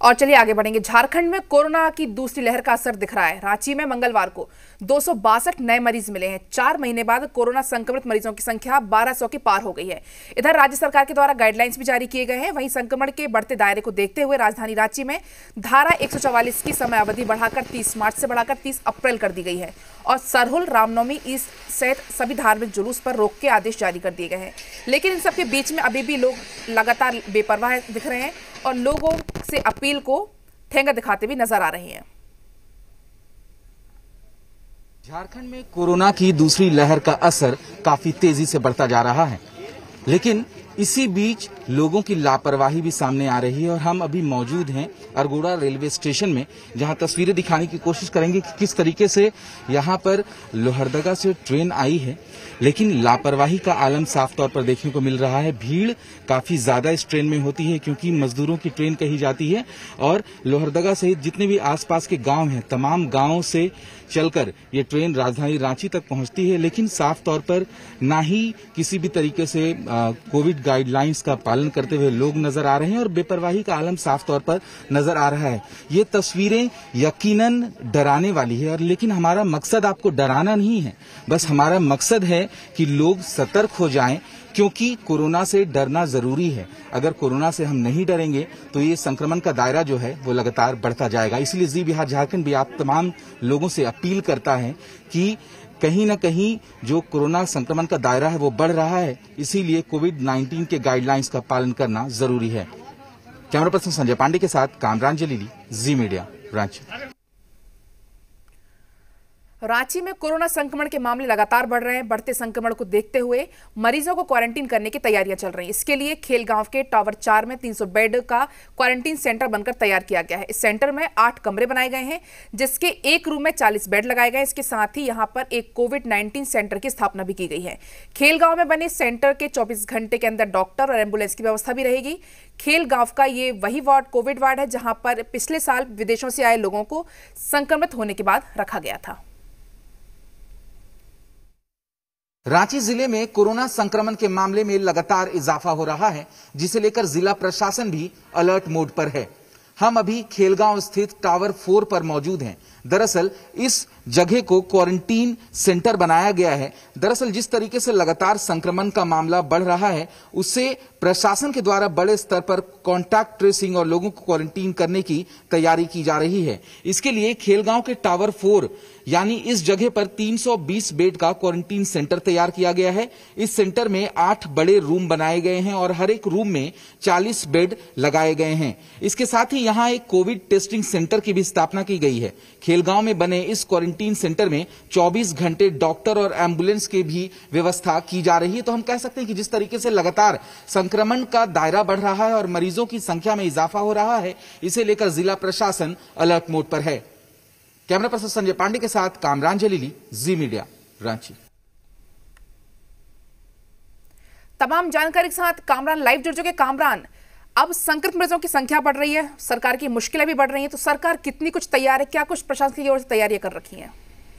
और चलिए आगे बढ़ेंगे। झारखंड में कोरोना की दूसरी लहर का असर दिख रहा है। रांची में मंगलवार को 262 नए मरीज मिले हैं। 4 महीने बाद कोरोना संक्रमित मरीजों की संख्या 1200 के पार हो गई है। इधर राज्य सरकार के द्वारा गाइडलाइंस भी जारी किए गए हैं। वहीं संक्रमण के बढ़ते दायरे को देखते हुए राजधानी रांची में धारा 144 की समय अवधि बढ़ाकर 30 मार्च से बढ़ाकर 30 अप्रैल कर दी गई है और सरहुल, रामनवमी, ईद सहित सभी धार्मिक जुलूस पर रोक के आदेश जारी कर दिए गए हैं। लेकिन इन सबके बीच में अभी भी लोग लगातार बेपरवाह दिख रहे हैं और लोगों से अपील को ठेंगा दिखाते भी नजर आ रहे हैं। झारखंड में कोरोना की दूसरी लहर का असर काफी तेजी से बढ़ता जा रहा है, लेकिन इसी बीच लोगों की लापरवाही भी सामने आ रही है। और हम अभी मौजूद हैं अरगोड़ा रेलवे स्टेशन में, जहां तस्वीरें दिखाने की कोशिश करेंगे कि किस तरीके से यहां पर लोहरदगा से ट्रेन आई है, लेकिन लापरवाही का आलम साफ तौर पर देखने को मिल रहा है। भीड़ काफी ज्यादा इस ट्रेन में होती है क्योंकि मजदूरों की ट्रेन कही जाती है और लोहरदगा सहित जितने भी आसपास के गांव हैं, तमाम गांवों से चलकर ये ट्रेन राजधानी रांची तक पहुंचती है। लेकिन साफ तौर पर ना ही किसी भी तरीके से कोविड गाइडलाइंस का पालन करते हुए लोग नजर आ रहे हैं और बेपरवाही का आलम साफ तौर पर नजर आ रहा है। ये तस्वीरें यकीनन डराने वाली है, और लेकिन हमारा मकसद आपको डराना नहीं है, बस हमारा मकसद है कि लोग सतर्क हो जाएं, क्योंकि कोरोना से डरना जरूरी है। अगर कोरोना से हम नहीं डरेंगे तो ये संक्रमण का दायरा जो है वो लगातार बढ़ता जाएगा। इसलिए जी बिहार झारखंड भी आप तमाम लोगों से अपील करता है कि कहीं न कहीं जो कोरोना संक्रमण का दायरा है वो बढ़ रहा है, इसीलिए कोविड-19 के गाइडलाइंस का पालन करना जरूरी है। कैमरा पर्सन संजय पांडे के साथ कामरान जलीली, जी मीडिया, रांची। रांची में कोरोना संक्रमण के मामले लगातार बढ़ रहे हैं। बढ़ते संक्रमण को देखते हुए मरीजों को क्वारंटीन करने की तैयारियां चल रही हैं। इसके लिए खेलगांव के टावर 4 में 300 बेड का क्वारंटीन सेंटर बनकर तैयार किया गया है। इस सेंटर में 8 कमरे बनाए गए हैं, जिसके एक रूम में 40 बेड लगाए गए। इसके साथ ही यहां पर एक कोविड-19 सेंटर की स्थापना भी की गई है। खेलगांव में बने सेंटर के 24 घंटे के अंदर डॉक्टर और एम्बुलेंस की व्यवस्था भी रहेगी। खेलगांव का ये वही वार्ड, कोविड वार्ड है, जहां पर पिछले साल विदेशों से आए लोगों को संक्रमित होने के बाद रखा गया था। रांची जिले में कोरोना संक्रमण के मामले में लगातार इजाफा हो रहा है, जिसे लेकर जिला प्रशासन भी अलर्ट मोड पर है। हम अभी खेलगांव स्थित टावर 4 पर मौजूद हैं। दरअसल इस जगह को क्वारंटीन सेंटर बनाया गया है। दरअसल जिस तरीके से लगातार संक्रमण का मामला बढ़ रहा है, उससे प्रशासन के द्वारा बड़े स्तर पर कॉन्टैक्ट ट्रेसिंग और लोगों को क्वारंटीन करने की तैयारी की जा रही है। इसके लिए खेलगांव के टावर 4 यानी इस जगह पर 320 बेड का क्वारंटीन सेंटर तैयार किया गया है। इस सेंटर में 8 बड़े रूम बनाए गए हैं और हर एक रूम में 40 बेड लगाए गए हैं। इसके साथ ही यहां एक कोविड टेस्टिंग सेंटर की भी स्थापना की गई है। खेलगांव में बने इस क्वारंटीन सेंटर में 24 घंटे डॉक्टर और एम्बुलेंस की भी व्यवस्था की जा रही है। तो हम कह सकते हैं कि जिस तरीके से लगातार संक्रमण का दायरा बढ़ रहा है और मरीजों की संख्या में इजाफा हो रहा है, इसे लेकर जिला प्रशासन अलर्ट मोड पर है। कैमरा पर्सन संजय पांडे के साथ कामरान जलीली, जी मीडिया, रांची। तमाम जानकारी के साथ कामरान लाइव जुड़ चुके। कामरान, अब संक्रमित मरीजों की संख्या बढ़ रही है, सरकार की मुश्किलें भी बढ़ रही हैं, तो सरकार कितनी कुछ तैयार है? क्या कुछ प्रशासन की ओर से तैयारियां कर रखी हैं?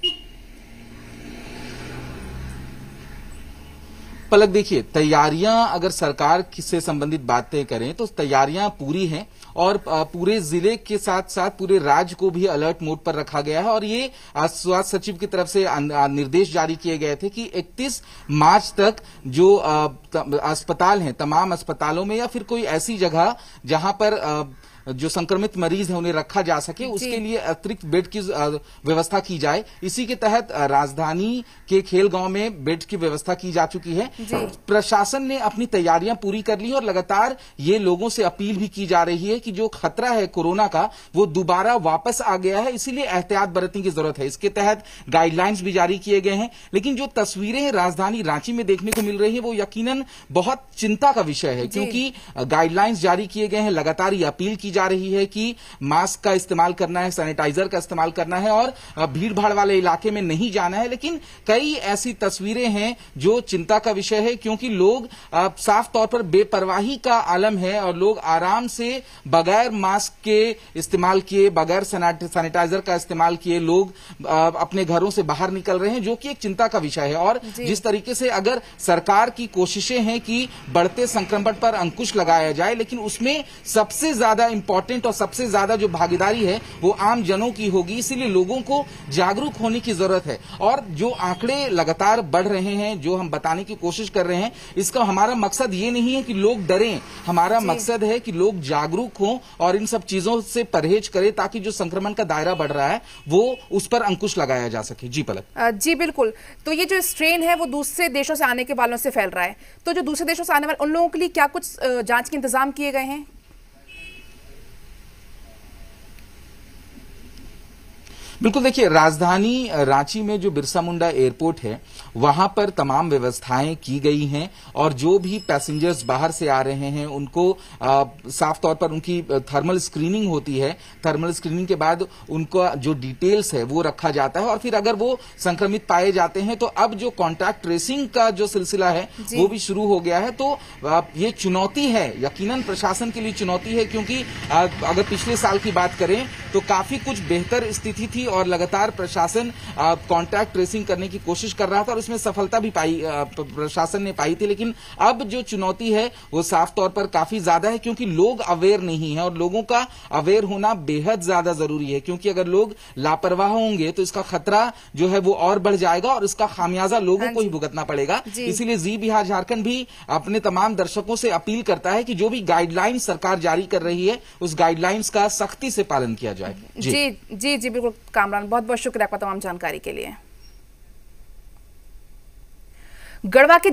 पलक, देखिए, तैयारियां अगर सरकार से संबंधित बातें करें तो तैयारियां पूरी हैं और पूरे जिले के साथ साथ पूरे राज्य को भी अलर्ट मोड पर रखा गया है। और ये स्वास्थ्य सचिव की तरफ से निर्देश जारी किए गए थे कि 31 मार्च तक जो अस्पताल हैं, तमाम अस्पतालों में या फिर कोई ऐसी जगह जहां पर जो संक्रमित मरीज हैं उन्हें रखा जा सके, उसके लिए अतिरिक्त बेड की व्यवस्था की जाए। इसी के तहत राजधानी के खेलगांव में बेड की व्यवस्था की जा चुकी है। प्रशासन ने अपनी तैयारियां पूरी कर ली और लगातार ये लोगों से अपील भी की जा रही है कि जो खतरा है कोरोना का वो दोबारा वापस आ गया है, इसीलिए एहतियात बरतने की जरूरत है। इसके तहत गाइडलाइंस भी जारी किए गए हैं। लेकिन जो तस्वीरें राजधानी रांची में देखने को मिल रही है वो यकीनन बहुत चिंता का विषय है, क्योंकि गाइडलाइंस जारी किए गए हैं। लगातार ये अपील की जा रही है कि मास्क का इस्तेमाल करना है, सैनिटाइजर का इस्तेमाल करना है और भीड़ भाड़ वाले इलाके में नहीं जाना है। लेकिन कई ऐसी तस्वीरें हैं जो चिंता का विषय है, क्योंकि लोग साफ तौर पर बेपरवाही का आलम है और लोग आराम से बगैर मास्क के इस्तेमाल किए, बगैर सैनिटाइजर का इस्तेमाल किए लोग अपने घरों से बाहर निकल रहे हैं, जो कि एक चिंता का विषय है। और जिस तरीके से अगर सरकार की कोशिशें हैं कि बढ़ते संक्रमण पर अंकुश लगाया जाए, लेकिन उसमें सबसे ज्यादा इंपॉर्टेंट और सबसे ज्यादा जो भागीदारी है वो आम जनों की होगी। इसीलिए लोगों को जागरूक होने की जरूरत है। और जो आंकड़े लगातार बढ़ रहे हैं, जो हम बताने की कोशिश कर रहे हैं, इसका हमारा मकसद ये नहीं है कि लोग डरें, हमारा मकसद है कि लोग जागरूक हों और इन सब चीजों से परहेज करें, ताकि जो संक्रमण का दायरा बढ़ रहा है वो उस पर अंकुश लगाया जा सके। जी पलक। जी बिल्कुल। तो ये जो स्ट्रेन है वो दूसरे देशों से आने के वालों से फैल रहा है, तो जो दूसरे देशों से आने वाले उन लोगों के लिए क्या कुछ जांच के इंतजाम किए गए हैं? बिल्कुल, देखिए, राजधानी रांची में जो बिरसा मुंडा एयरपोर्ट है वहां पर तमाम व्यवस्थाएं की गई हैं और जो भी पैसेंजर्स बाहर से आ रहे हैं उनको साफ तौर पर उनकी थर्मल स्क्रीनिंग होती है। थर्मल स्क्रीनिंग के बाद उनका जो डिटेल्स है वो रखा जाता है और फिर अगर वो संक्रमित पाए जाते हैं तो अब जो कॉन्टैक्ट ट्रेसिंग का जो सिलसिला है वो भी शुरू हो गया है। तो ये चुनौती है, यकीनन प्रशासन के लिए चुनौती है, क्योंकि अगर पिछले साल की बात करें तो काफी कुछ बेहतर स्थिति थी और लगातार प्रशासन कॉन्टैक्ट ट्रेसिंग करने की कोशिश कर रहा था और इसमें सफलता भी प्रशासन ने पाई थी। लेकिन अब जो चुनौती है वो साफ तौर पर काफी ज्यादा है, क्योंकि लोग अवेयर नहीं है और लोगों का अवेयर होना बेहद ज्यादा जरूरी है, क्योंकि अगर लोग लापरवाह होंगे तो इसका खतरा जो है वो और बढ़ जाएगा और इसका खामियाजा लोगों को ही भुगतना पड़ेगा। इसीलिए जी बिहार झारखंड भी अपने तमाम दर्शकों से अपील करता है कि जो भी गाइडलाइंस सरकार जारी कर रही है उस गाइडलाइंस का सख्ती से पालन किया जाए। जी बिल्कुल कामरान, बहुत बहुत शुक्रिया आपका तमाम जानकारी के लिए। गढ़वा के